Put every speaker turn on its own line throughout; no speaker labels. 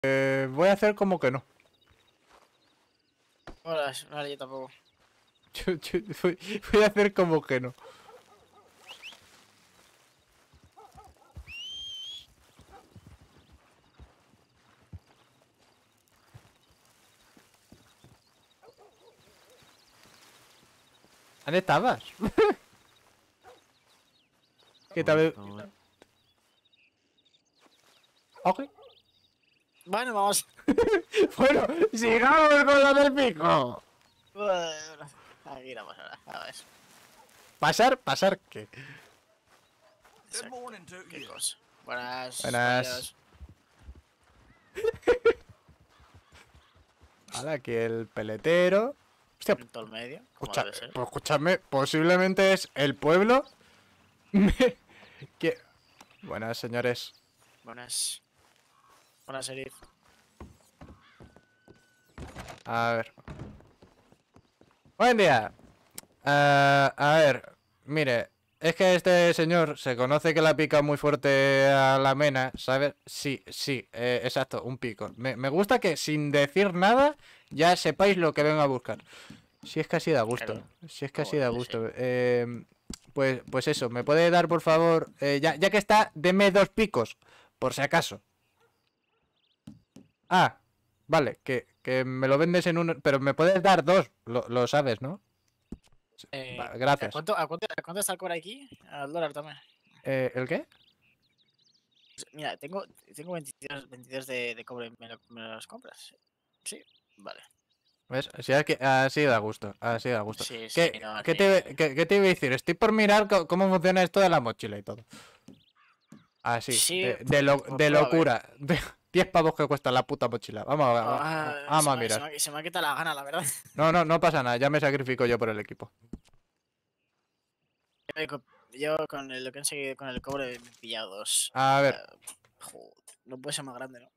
Voy a hacer como que no.
Hola, vale, yo tampoco.
Voy a hacer como que no. ¿Dónde estabas? ¿Qué tal? Ok.
Bueno, vamos.
Bueno, sigamos con lo del pico.
Bueno, aquí vamos ahora. A ver.
Pasar, ¿qué?
Exacto. ¿Qué cosa? Buenas.
Buenas.
Buenas.
Ahora aquí el peletero. Hostia,
En todo el medio, como debe ser.
pues escúchame, posiblemente es el pueblo. que... Buenas, señores.
Buenas. Buenas, Serif.
A ver. Buen día. A ver, mire, es que este señor se conoce que la pica muy fuerte a la mena, ¿sabes? Sí, exacto, un pico. Me gusta que sin decir nada ya sepáis lo que vengo a buscar. Si es que así da gusto.
Claro.
Si es que así
Joder,
da
sí.
gusto. Pues eso, ¿me puede dar por favor? Ya que está, deme 2 picos, por si acaso. Ah, vale, que me lo vendes en uno, pero me puedes dar 2, lo sabes, ¿no? Gracias.
¿A cuánto está el cobre aquí? Al dólar también.
¿El qué?
Mira, tengo 22 de cobre. ¿Me los compras? Sí, vale.
¿Ves? Así da gusto, así da gusto.
Sí, sí,
¿Qué,
no,
qué te, qué- qué te iba a decir? Estoy por mirar cómo funciona esto de la mochila y todo. Así,
Sí,
de
prueba a ver.
locura. 10 pavos que cuesta la puta mochila. Vamos a mirar.
Se me ha quitado la gana, la verdad.
No pasa nada, ya me sacrifico yo por el equipo.
Yo con lo que he conseguido con el cobre me he pillado 2.
A ver,
Joder, no puede ser más grande, ¿no?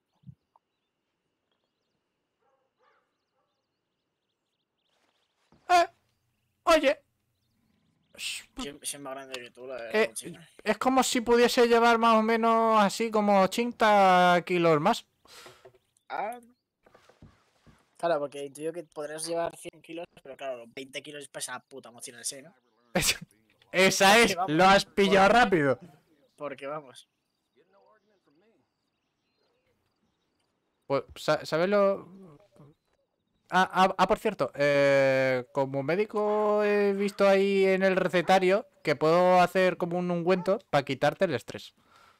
oye,
Si es más grande que tú, la
eh,
mochila.
es como si pudiese llevar más o menos así como 80 kilos más.
Ah, claro, porque intuyo que podrás llevar 100 kilos, pero claro, los 20 kilos pesa la puta mochila en sí, ¿no?
Esa
Porque
es, lo
vamos.
has pillado rápido.
Porque vamos.
Pues, ¿sabes lo...? Por cierto, como médico he visto ahí en el recetario que puedo hacer como un ungüento para quitarte el estrés.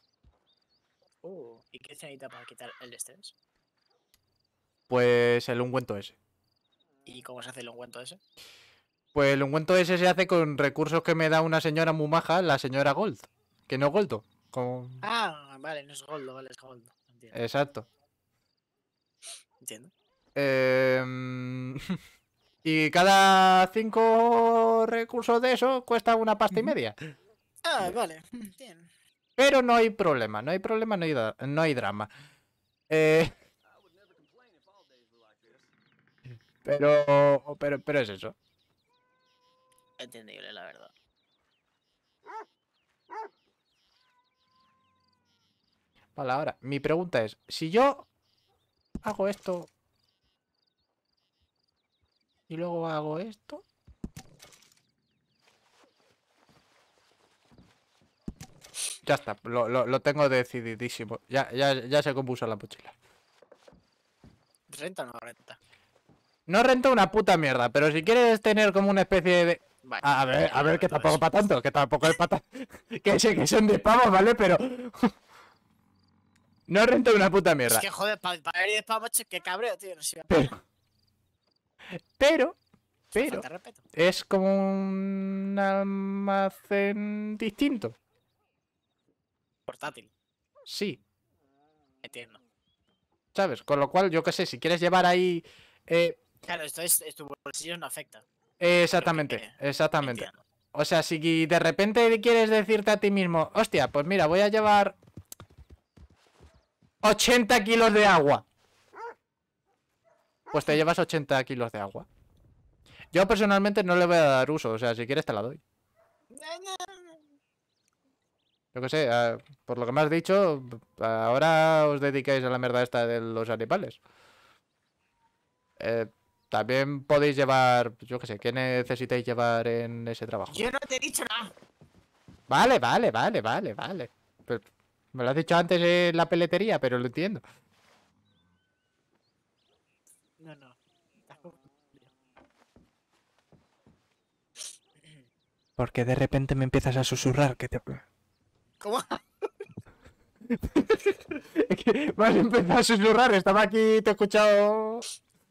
¿Y qué se necesita para quitar el estrés?
Pues el ungüento ese.
¿Y cómo se hace el ungüento ese?
Pues el ungüento ese se hace con recursos que me da una señora muy maja, la señora Gold. Que no Goldo.
Ah, vale, no es Goldo, vale, es Goldo. Entiendo.
Exacto.
Entiendo.
Y cada 5 recursos de eso cuesta una pasta y media.
Ah, vale. Bien.
Pero no hay problema, no hay problema, no hay drama. Eh, pero es eso.
Entendible, la verdad.
Vale, ahora, mi pregunta es, si yo hago esto y luego hago esto... Ya está, lo tengo decididísimo. Ya sé cómo usar la mochila.
¿Renta o no renta?
No renta una puta mierda, pero si quieres tener como una especie de...
Vale.
A ver, que tampoco para tanto, que tampoco es para tanto. Que sé que son 10 pavos, ¿vale? Pero... No renta una puta mierda.
Es que joder, para ir de pavo, qué cabreo, tío. No sé.
Pero...
Falta de respeto.
Es como un almacén distinto.
Portátil.
Sí,
Entiendo.
¿sabes? Con lo cual, yo qué sé, si quieres llevar ahí...
Claro, tu bolsillo no afecta.
exactamente.
Entiendo.
O sea, si de repente quieres decirte a ti mismo, hostia, pues mira, voy a llevar 80 kilos de agua. Pues te llevas 80 kilos de agua. Yo personalmente no le voy a dar uso, o sea, si quieres te la doy. Yo qué sé, por lo que me has dicho, ahora os dedicáis a la mierda esta de los animales. Eh, también podéis llevar, yo qué sé, ¿qué necesitáis llevar en ese trabajo?
Yo no te he dicho nada.
Vale, vale, vale, vale, vale. Pero me lo has dicho antes en la peletería, pero lo entiendo.
No, no. Estás confundido.
Porque de repente me empiezas a susurrar que te...
¿Cómo?
Es que me has empezado a susurrar, estaba aquí, te he escuchado...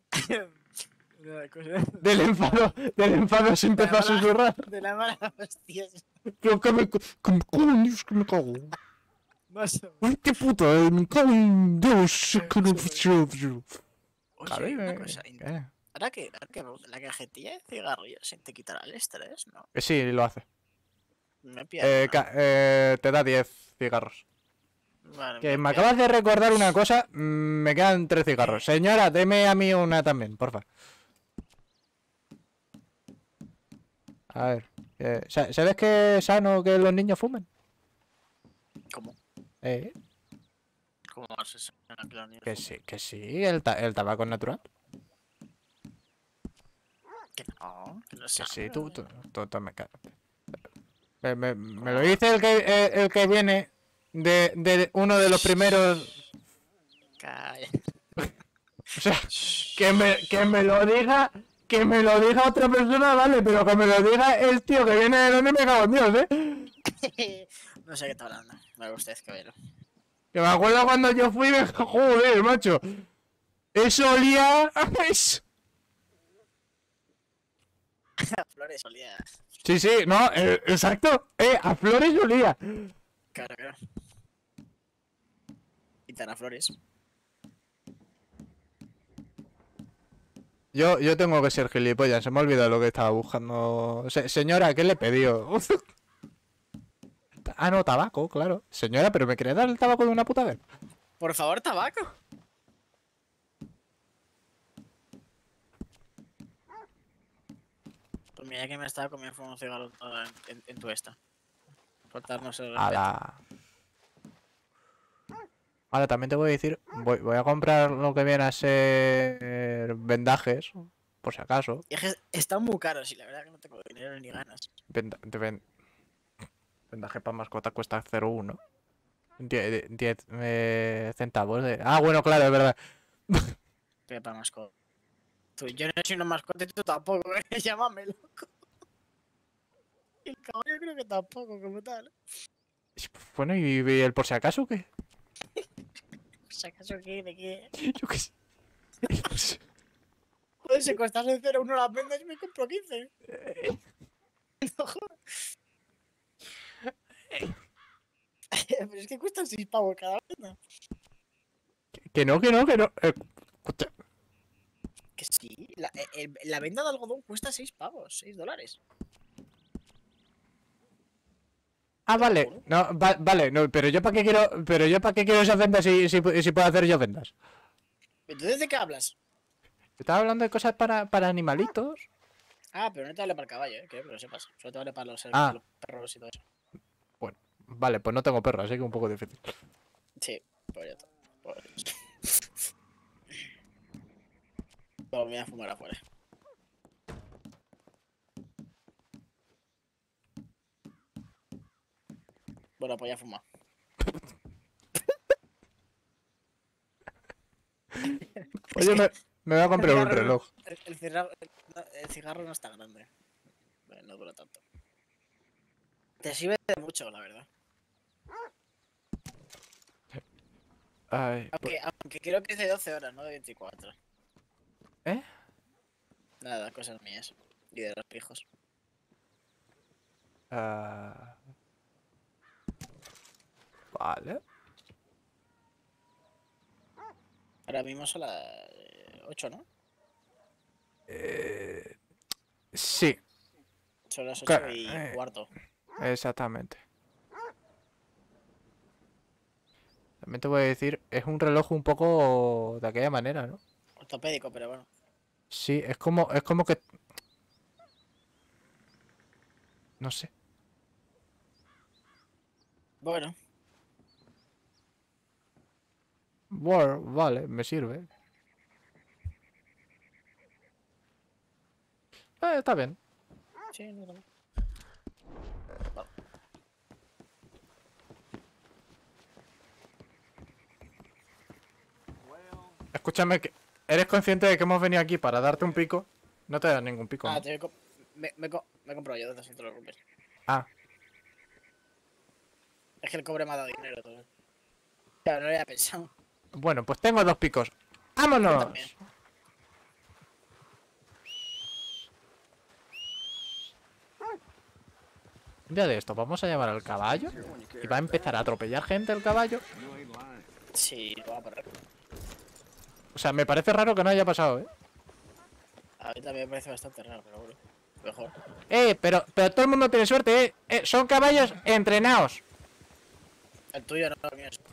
Del enfado se empezó a susurrar.
De la mala hostia.
Pero que me cago.
Más o menos.
Ay, qué puta, me cago en Dios. Que no...
Oye, una cosa.
¿Qué?
Ahora que la cajetilla de cigarrillos te quitará el estrés, ¿no?
Sí, lo hace.
Me pierdo.
Te da 10 cigarros.
Vale,
Que me acabas de recordar una cosa, me quedan 3 cigarros. Señora, deme a mí una también, porfa. A ver, ¿sabes que es sano que los niños fumen?
¿Cómo?
Eh,
¿Cómo vas a ser que los niños fumen?
que sí, el tabaco es natural.
Que no
Que
sé.
sí, tú me cagas. Me lo dice el que viene de uno de los primeros.
Calla.
O sea, que me lo diga. Que me lo diga otra persona, vale, pero que me lo diga el tío que viene de donde me cago en Dios,
No sé qué está hablando. Me gusta escabelo.
Que me acuerdo cuando yo fui, joder, macho. Eso olía.
Flores olía.
Sí, sí, no, exacto. A flores olía.
Claro, claro. Quintana Flores.
Yo tengo que ser gilipollas, se me ha olvidado lo que estaba buscando. Señora, ¿qué le pidió? Ah, no, tabaco, claro. Señora, pero ¿me quiere dar el tabaco de una puta vez?
Por favor, tabaco. Pues mira que me estaba comiendo un cigarro en tu esta. Faltarnos el respeto.
Ala. Ahora también te voy a decir, voy a comprar lo que viene a ser vendajes, por si acaso.
Y es que están muy caros y la verdad que no tengo dinero ni ganas.
Vendaje para mascota cuesta 0,1. 10 centavos de... Ah, bueno, claro, es verdad.
Pero para mascota. Yo no soy una mascota y tú tampoco, llámame loco. Y el caballo creo que tampoco, como tal.
Bueno, ¿y el por si acaso qué?
¿Si acaso qué? ¿De qué?
Yo qué sé.
Joder, si costas en 0,1 las vendas y me compro 15. No jodas. Pero es que cuestan 6 pavos cada venda.
Que no, que no, que no. Escucha.
Que sí, la venda de algodón cuesta 6 pavos, 6 dólares.
Ah,
Te lo
vale.
juro.
No, vale, no, pero yo para qué quiero esas vendas si puedo hacer yo vendas.
¿Entonces de qué hablas?
Estaba hablando de cosas para animalitos.
Ah, pero no te vale para el caballo, quiero que lo sepas. Solo te vale para los
Ah,
perros y todo eso.
bueno. Vale, pues no tengo perro, así que un poco difícil.
Sí, por eso. Por eso. Bueno, me voy a fumar afuera. Bueno, pues ya fuma.
Oye, me voy a comprar un reloj.
El cigarro no está grande. No dura tanto. Te sirve de mucho, la verdad.
Ay,
Aunque creo que es de 12 horas, no de 24.
¿eh?
Nada, cosas mías. Y de los hijos.
Ah, vale.
Ahora mismo son las 8, ¿no?
Sí,
Son las 8 y
eh,
cuarto.
exactamente. También te voy a decir, es un reloj un poco de aquella manera, ¿no?
Ortopédico, pero bueno.
Sí, es como que, no sé.
Bueno,
Bueno, vale, me sirve. Está bien.
sí, no está mal.
Escúchame, que ¿eres consciente de que hemos venido aquí para darte un pico? No te das ningún pico,
Ah,
¿no?
me he comprado yo desde el centro de rompes.
Ah,
Es que el cobre me ha dado dinero todo. Claro, no lo había pensado.
bueno, pues tengo 2 picos.
Yo
¡Vámonos!
también.
Un día de esto, vamos a llevar al caballo y va a empezar a atropellar gente el caballo.
Sí, lo va a parar.
O sea, me parece raro que no haya pasado, ¿eh?
A mí también me parece bastante raro, pero bueno. Mejor.
Pero todo el mundo tiene suerte, ¿eh? Son caballos entrenados.
El tuyo no, el mío es.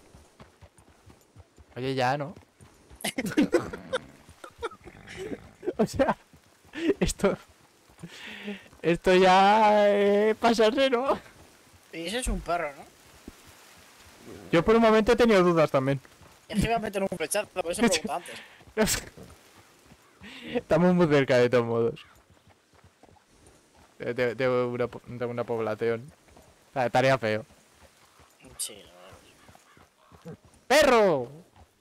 Oye, ya, ¿no? O sea, esto... Esto ya... pasarse, ¿no?
Y ese es un perro, ¿no?
Yo por un momento he tenido dudas también.
Es que iba a meter un flechazo, por eso pregunto antes.
Estamos muy cerca de todos modos. De una población. O sea, estaría feo.
Sí, no.
¡Perro!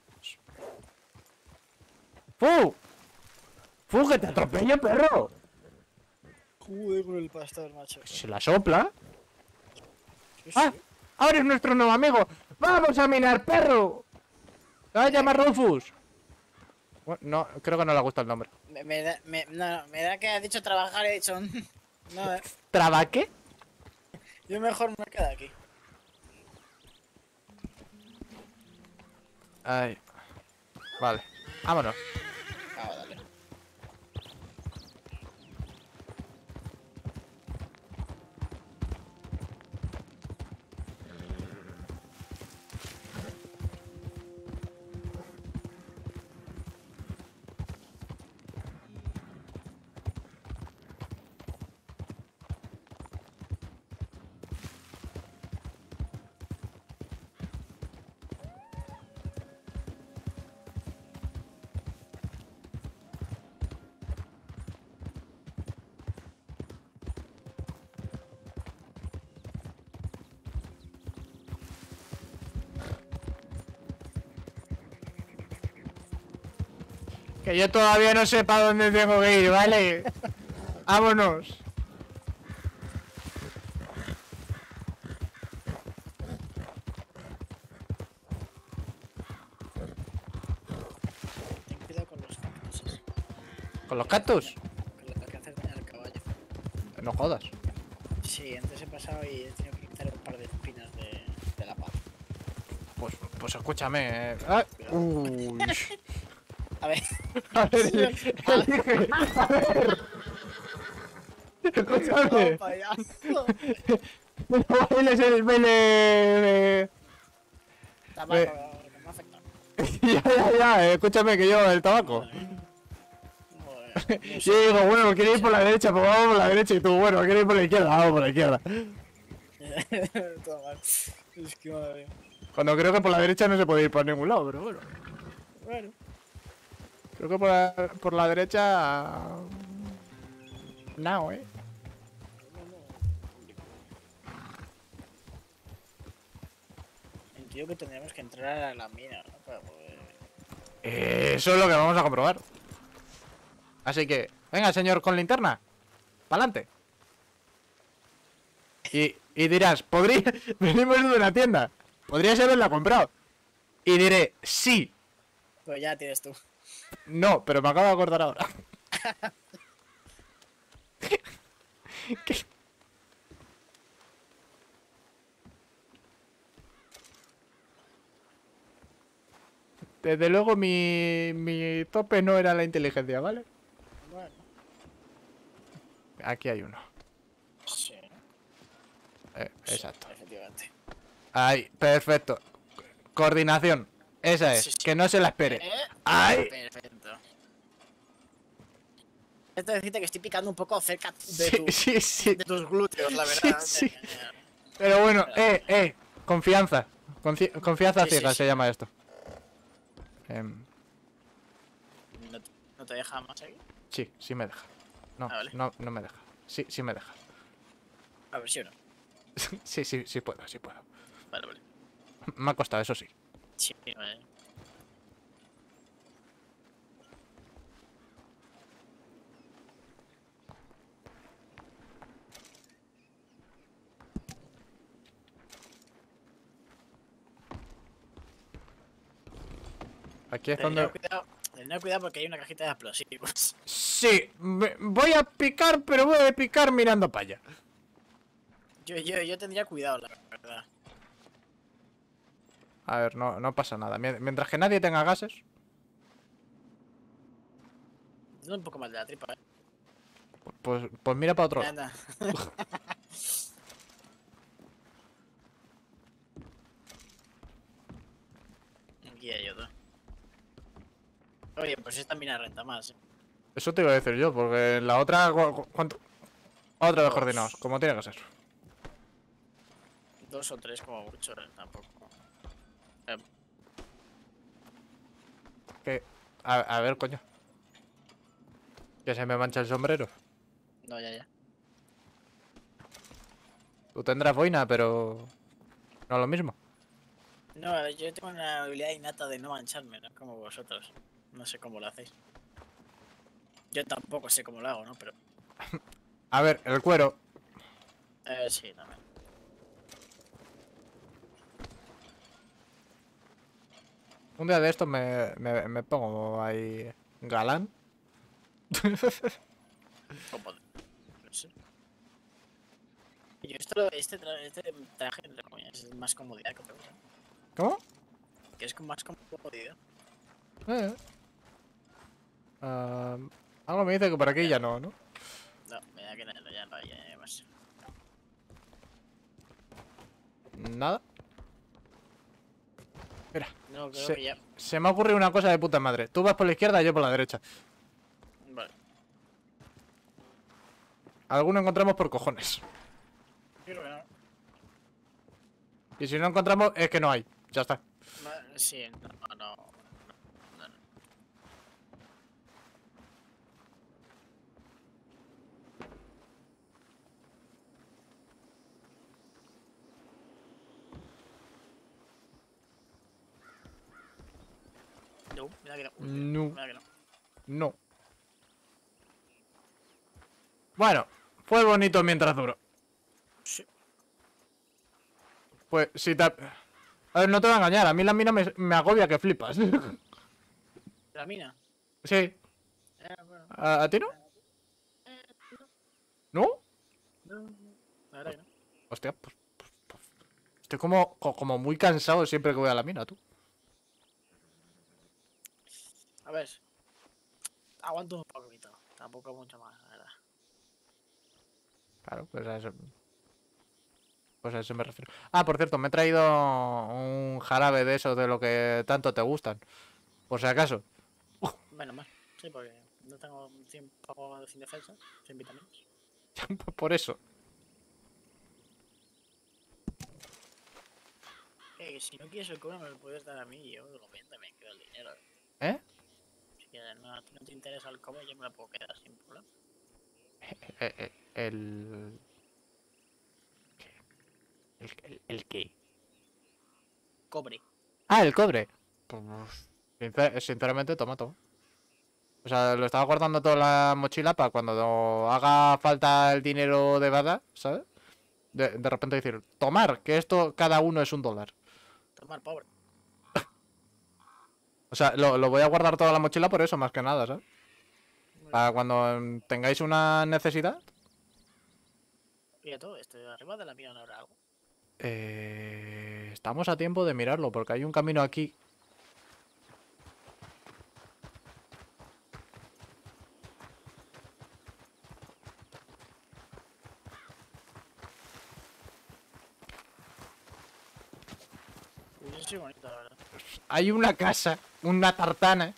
¡Fu! ¡Fu, que te atropello, perro!
Joder con el pastor, macho.
Se la sopla.
Sí,
¡Ah!
sí.
¡Ahora es nuestro nuevo amigo! ¡Vamos a minar, perro! Se va a llamar Rufus. Bueno, no, creo que no le gusta el nombre.
Me da que has dicho trabajar y he dicho. No,
¿Trabaque?
yo mejor me quedo aquí.
Ay. Vale. Vámonos.
Ah, dale.
Que yo todavía no sé para dónde tengo que ir, ¿vale? Vámonos.
Ten cuidado con los cactuses.
¿Con los cactus?
Con lo que haces daño al caballo.
No jodas.
Sí, antes he pasado y he tenido que quitar un par de espinas de la pata.
Pues escúchame. Ah, uy.
A ver,
A ver, elige. A ver. Escúchame.
payaso.
No bailes el baile.
Tabaco, que me afecta.
Ya. Escúchame que yo el tabaco.
Joder, no
Y
sé.
digo, bueno, quiero ir por la derecha, pues vamos por la derecha. Y tú, bueno, quiero ir por la izquierda, vamos por la izquierda.
Todo mal. Es que madre mía.
Cuando creo que por la derecha no se puede ir por ningún lado, pero bueno.
Bueno,
Creo que por la derecha. No,
entiendo que tendríamos que entrar a la mina, ¿no? Para poder.
Eso es lo que vamos a comprobar. Así que, venga, señor con linterna. Pa'lante. Y dirás, ¿podría? Venimos de una tienda. Podrías haberla comprado. Y diré, sí.
Pues ya tienes tú.
No, pero me acabo de acordar ahora. ¿Qué? Desde luego mi tope no era la inteligencia, ¿vale?
Bueno,
Aquí hay uno.
sí.
Exacto.
Efectivamente.
Ahí, perfecto. Coordinación. Esa es.
Sí, sí.
Que no se la espere. ¡Ay!
Perfecto. Esto decirte que estoy picando un poco cerca
Sí.
de tus glúteos, la verdad.
Sí. Pero bueno, confianza. Confianza
Sí,
ciega
sí,
se
sí.
llama esto.
No te deja más aquí?
Sí, sí me deja. No,
Ah, vale.
no, no me deja. Sí, sí me deja.
A ver si o no.
Sí, sí, sí puedo, sí puedo.
Vale, vale.
Me ha costado, eso sí.
Sí, vale.
Aquí es donde...
Tener cuidado porque hay una cajita de explosivos.
Sí, voy a picar, pero voy a picar mirando para allá.
Yo tendría cuidado, la verdad.
A ver, no, no pasa nada. Mientras que nadie tenga gases,
Tengo un poco mal de la tripa,
pues mira para otro lado.
Anda. Aquí hay otro. Oye, pues esta mina renta más,
Eso te iba a decir yo, porque en la otra... ¿Cuánto? Otra vez
Dos.
coordinados, como tiene que ser.
2 o 3 como mucho, tampoco. Eh,
Que... A ver, coño. Que se me mancha el sombrero.
no, ya.
Tú tendrás boina, pero... No es lo mismo.
No, a ver, yo tengo una habilidad innata de no mancharme, no como vosotros. No sé cómo lo hacéis. Yo tampoco sé cómo lo hago, ¿no? Pero...
A ver, el cuero.
sí, también.
Un día de estos me pongo ahí... Galán.
¿Cómo? No sé. Yo este traje, entre comillas, es más comodidad que otra cosa.
¿Cómo?
Que es con más comodidad.
Eh. Ah, algo me dice que por aquí ya no, ¿no?
No, mira que no, ya no hay más.
Nada. Mira,
No, creo que ya.
se me ha ocurrido una cosa de puta madre. Tú vas por la izquierda y yo por la derecha.
Vale.
Alguno encontramos por cojones.
Creo que no.
Y si no encontramos, es que no hay. Ya está.
Sí, no. No, mira que no.
No.
Mira que no.
No. Bueno, fue bonito mientras duró.
Sí.
Pues si te... A ver, no te voy a engañar. A mí la mina me agobia que flipas.
¿La mina?
Sí.
Bueno.
¿A ti no? ¿No?
No, la verdad que no.
Hostia, pues estoy como muy cansado siempre que voy a la mina, tú.
A ver. Aguanto un poquito. Tampoco mucho más, la verdad.
Claro, pues a eso me refiero. Ah, por cierto, me he traído un jarabe de esos de lo que tanto te gustan. Por si acaso.
Menos mal. Sí, porque no tengo tiempo sin defensa, sin vitaminas.
Por eso.
Que si no quieres el cobre me lo puedes dar a mí y yo lo vendo y me quedo el dinero.
¿Eh?
Si quieres, no, a ti no te interesa el cobre, yo me lo puedo quedar sin problema.
El... ¿El qué?
Cobre.
Ah, el cobre. Pues, sinceramente, toma. O sea, lo estaba guardando toda la mochila para cuando haga falta el dinero de verdad, ¿sabes? De repente decir, tomar, que esto cada uno es $1.
Tomar pobre.
O sea, lo voy a guardar toda la mochila por eso, más que nada, ¿sabes? Para cuando tengáis una necesidad.
Y todo esto, arriba de la mina no habrá algo.
Estamos a tiempo de mirarlo, porque hay un camino aquí.
Uy, sí, bonito, la verdad.
Hay una casa, una tartana.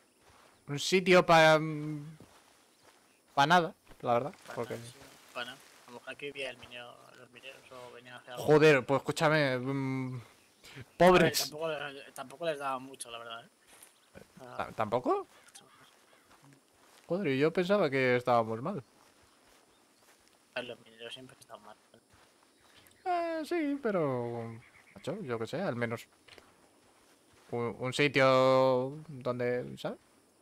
Un sitio para... para nada, la verdad. Porque...
Sí, pana. mujer que vivía los mineros o venían a hacer algo.
Joder, pues escúchame.
A ver,
Pobres.
tampoco les daba mucho, la verdad, ¿eh?
¿Tampoco? Joder, y yo pensaba que estábamos mal.
Los mineros siempre están mal.
Sí, pero... Macho, yo qué sé, al menos... Un sitio donde... ¿Sabes?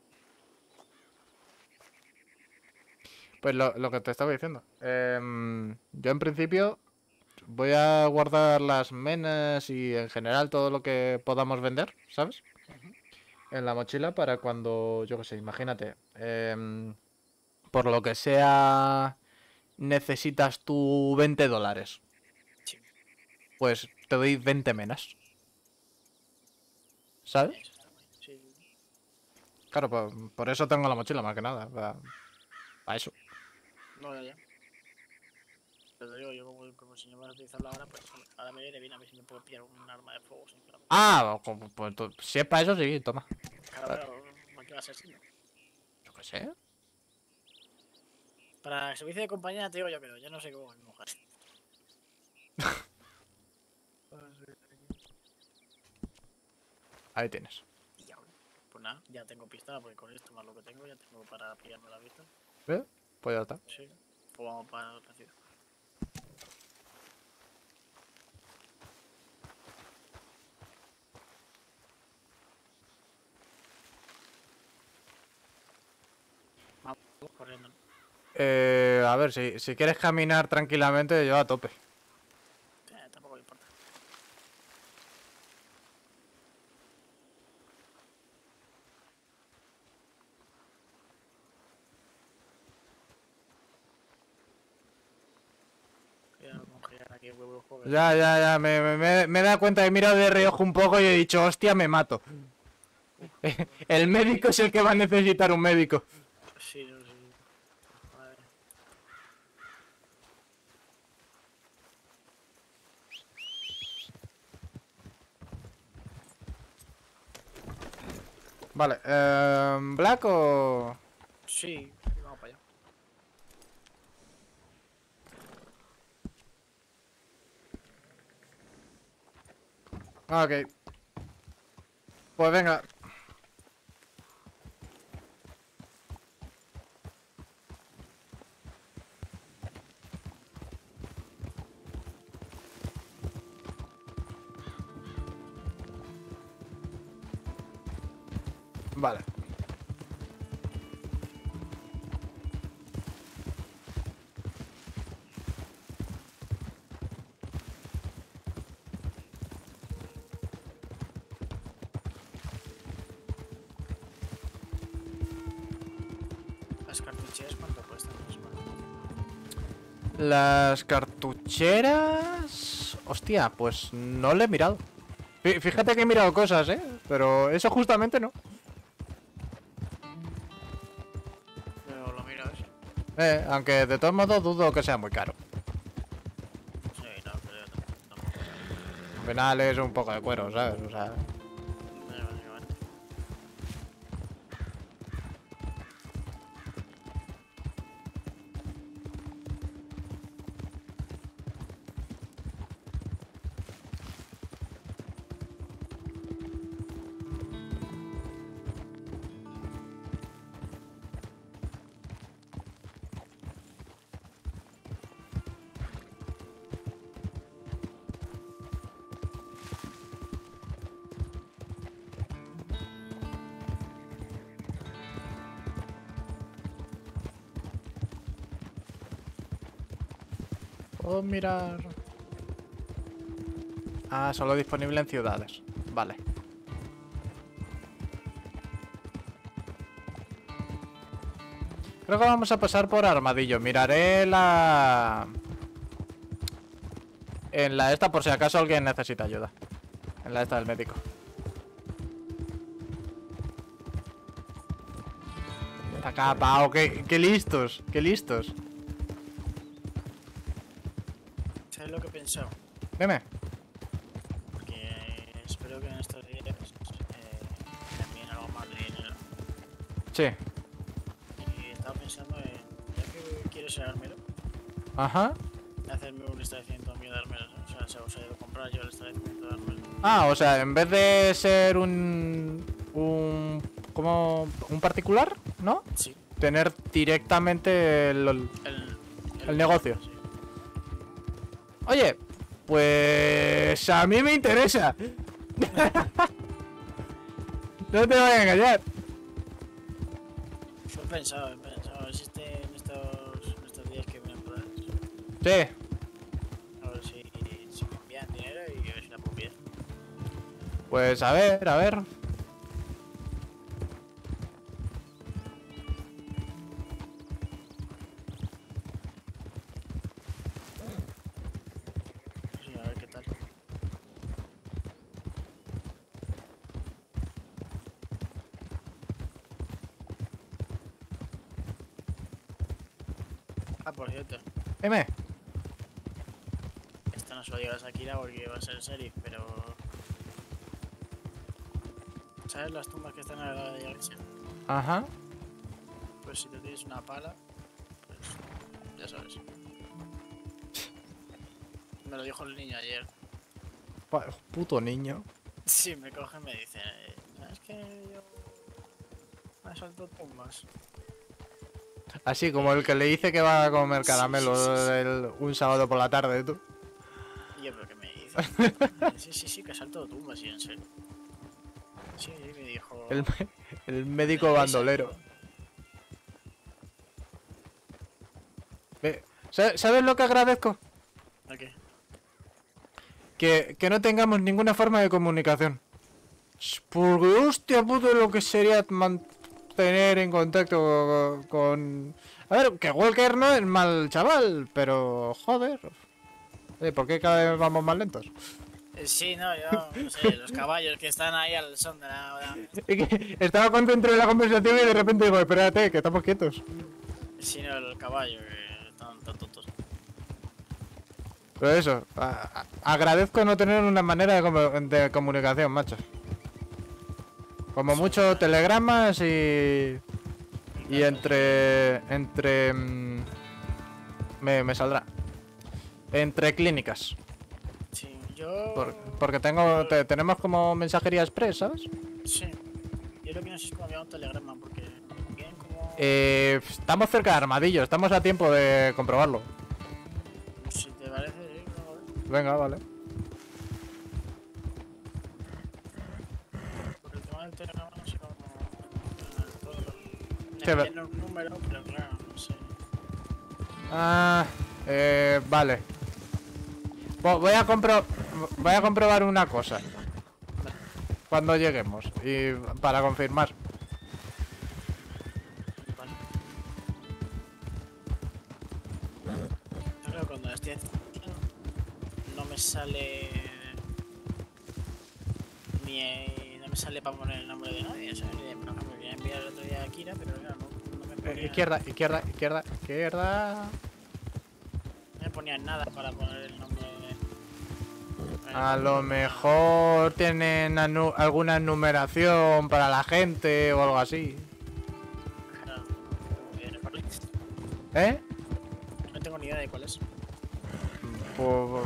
Pues lo que te estaba diciendo. Yo en principio voy a guardar las menas y en general todo lo que podamos vender, ¿sabes? En la mochila para cuando, yo qué sé, imagínate. Por lo que sea, necesitas tú $20.
Sí,
Pues te doy 20 menas. ¿Sabes?
eso está muy. Sí,
Claro, por eso tengo la mochila más que nada. Para eso.
no, ya. Pero digo, yo como si no vas a utilizarlo ahora, pues ahora me viene bien a ver si me puedo pillar un arma de fuego sin clavo.
Ah, pues si es para eso, sí, toma.
Claro,
Vale.
pero ¿para qué va a ser así, no?
Yo qué sé.
Para el servicio de compañía te digo yo que no, yo no sé cómo es mi mujer.
Ahí tienes.
Y ya, pues nada, ya tengo pista, porque con esto más lo que tengo, ya tengo para pillarme la vista.
¿Ves? Pues ya está.
Sí, pues vamos para la ciudad. Vamos corriendo.
A ver, si quieres caminar tranquilamente, yo a tope.
Tampoco me importa. Cuidado con girar aquí el huevo del juego.
Ya, me he dado cuenta, he mirado de reojo un poco y he dicho, hostia, me mato. El médico es el que va a necesitar un médico.
Sí, no sé. Vale.
Vale, ¿Black o...?
Sí, vamos para allá.
Ah, ok. Pues venga. Vale.
Las cartucheras, ¿cuánto cuestan?
Las cartucheras... Hostia, pues no le he mirado. Fíjate que he mirado cosas, ¿eh? Pero eso justamente no.
Pero lo miro eso.
Aunque de todos modos dudo que sea muy caro.
Sí, no, pero yo tampoco.
Al final es un poco de cuero, ¿sabes? O sea...
Básicamente.
Puedo mirar... Ah, solo disponible en ciudades. Vale. Creo que vamos a pasar por Armadillo. Miraré la... En la esta por si acaso alguien necesita ayuda. En la esta del médico. Está acá, pao, qué listos, qué listos.
¿Sabes lo que he pensado?
Dime.
Porque espero que en estos días me envíen algo más de dinero.
Sí.
Y estaba pensando en, ya que quiero ser armero,
Ajá.
Hacerme un establecimiento mío de armeros. O sea, se ha ido a comprar yo el establecimiento de armeros.
Ah, o sea, en vez de ser como un particular, ¿no?
Sí.
Tener directamente el negocio.
Sí.
Oye, pues a mí me interesa. No te voy a engañar.
Yo he pensado, a ver si en estos días que vienen por ahí.
Sí.
A ver si me envían dinero y a ver si la puedo pillar.
Pues a ver, a ver.
Sí, a ver qué tal. Ah, por cierto,
Dime.
esto no se lo digas a Kira porque va a ser sheriff, pero... ¿Sabes las tumbas que están al lado de la iglesia?
Ajá.
Pues si te tienes una pala, pues ya sabes. Me lo dijo el niño ayer.
Puto niño.
Sí, me coge y me dice, es que yo me salto tumbas.
Así como el que le dice que va a comer
Sí,
caramelo un sábado por la tarde, tú.
Y yo, ¿pero qué me dice? Sí, que salto tumbas, sí, en serio. Sí, me dijo...
El, el médico bandolero. ¿Sabes lo que agradezco?
¿A qué?
Que no tengamos ninguna forma de comunicación. Porque hostia puto lo que sería mantener en contacto con... A ver, que Walker no es mal chaval, pero joder. ¿Por qué cada vez vamos más lentos?
Sí, no, yo no sé, los caballos que están ahí al son de la...
Es que estaba contento de la conversación y de repente digo, espérate, que estamos quietos.
Sí, no, el caballo, que están tan tontos.
Pero eso, agradezco no tener una manera de comunicación, macho. Como
Sí,
mucho telegramas y
claro,
me saldrá. Entre clínicas.
sí, yo...
Porque tenemos como mensajería express, ¿sabes?
Sí, yo lo que no sé es cómo enviar un telegrama, porque vienen como...
Estamos cerca de Armadillo, estamos a tiempo de comprobarlo.
Si te parece, sí, no,
Venga, vale.
porque el tema del telegrama no sé cómo... todo. Me
Sí,
envían un número, pero claro, no sé.
vale. Voy a comprobar una cosa cuando lleguemos y para confirmar.
Vale. Claro, cuando estoy haciendo no me sale... No me sale para poner el nombre de nadie, ¿sabes? Por ejemplo, quería enviar el otro día a Kira, pero claro, no me ponía...
Izquierda, izquierda, izquierda, izquierda.
No me ponía nada para poner el nombre de...
A lo mejor tienen alguna numeración para la gente o algo así.
Claro, ¿cuál es?
¿Eh?
No tengo ni idea de cuál es.
Pues...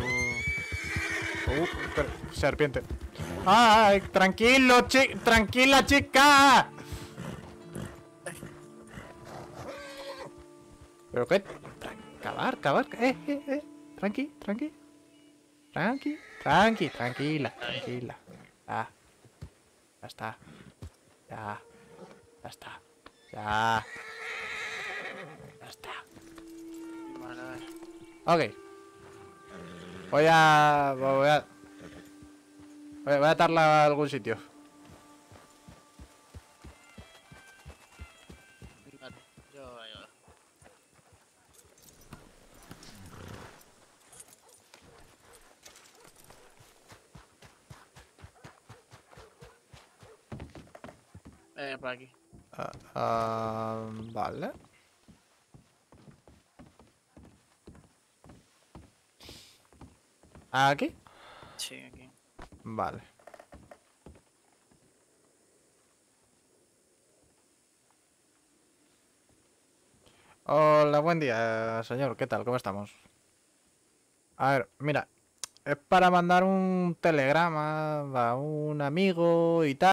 serpiente. ¡Ay! ¡Tranquilo, tranquila, chica! ¿Pero qué? Cavar. Tranqui. Tranquila. Ya está. Ya está. Ya está.
Vale, a ver.
Ok. Voy a atarla a algún sitio.
Vale, yo... por aquí.
Vale. ¿Aquí?
Sí, aquí.
Vale. Hola, buen día, señor. ¿Qué tal? ¿Cómo estamos? A ver, mira, es para mandar un telegrama a un amigo y tal.